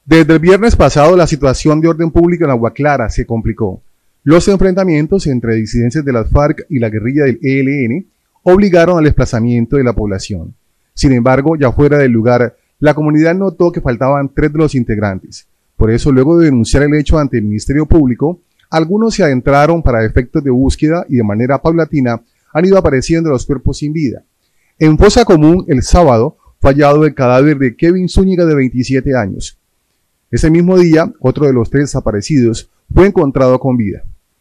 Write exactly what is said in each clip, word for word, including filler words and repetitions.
Desde el viernes pasado, la situación de orden público en Agua Clara se complicó. Los enfrentamientos entre disidencias de las FARC y la guerrilla del E L N obligaron al desplazamiento de la población. Sin embargo, ya fuera del lugar, la comunidad notó que faltaban tres de los integrantes. Por eso, luego de denunciar el hecho ante el Ministerio Público, algunos se adentraron para efectos de búsqueda y de manera paulatina han ido apareciendo los cuerpos sin vida. En Fosa Común, el sábado, fue hallado el cadáver de Kevin Zúñiga, de veintisiete años. Ese mismo día, otro de los tres desaparecidos fue encontrado con vida.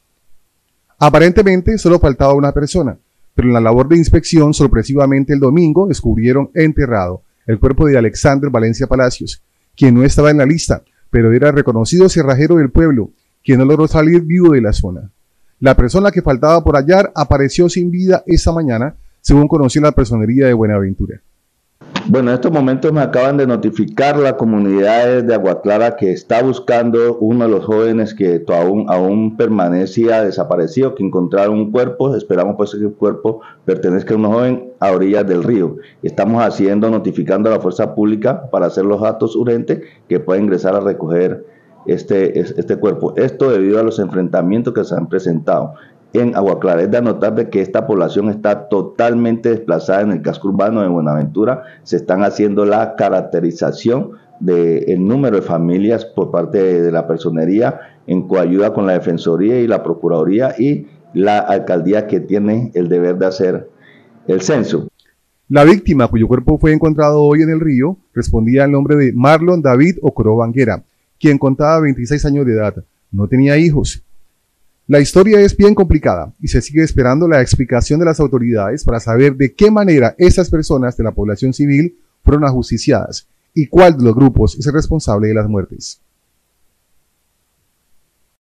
Aparentemente solo faltaba una persona, pero en la labor de inspección, sorpresivamente el domingo, descubrieron enterrado el cuerpo de Alexander Valencia Palacios, quien no estaba en la lista, pero era reconocido cerrajero del pueblo, quien no logró salir vivo de la zona. La persona que faltaba por hallar apareció sin vida esa mañana, según conoció la personería de Buenaventura. Bueno, en estos momentos me acaban de notificar la comunidad de Agua Clara que está buscando uno de los jóvenes que aún, aún permanecía desaparecido, que encontraron un cuerpo. Esperamos pues que el cuerpo pertenezca a un joven a orillas del río. Estamos haciendo, notificando a la fuerza pública para hacer los actos urgentes que pueda ingresar a recoger este, este cuerpo. Esto debido a los enfrentamientos que se han presentado en Agua Clara. Es de anotar de que esta población está totalmente desplazada en el casco urbano de Buenaventura. Se están haciendo la caracterización del número de familias por parte de, de la personería en coayuda con la Defensoría y la Procuraduría y la Alcaldía, que tiene el deber de hacer el censo. La víctima, cuyo cuerpo fue encontrado hoy en el río, respondía al nombre de Marlon David Ocoro Banguera, quien contaba veintiséis años de edad. No tenía hijos. La historia es bien complicada y se sigue esperando la explicación de las autoridades para saber de qué manera esas personas de la población civil fueron ajusticiadas y cuál de los grupos es el responsable de las muertes.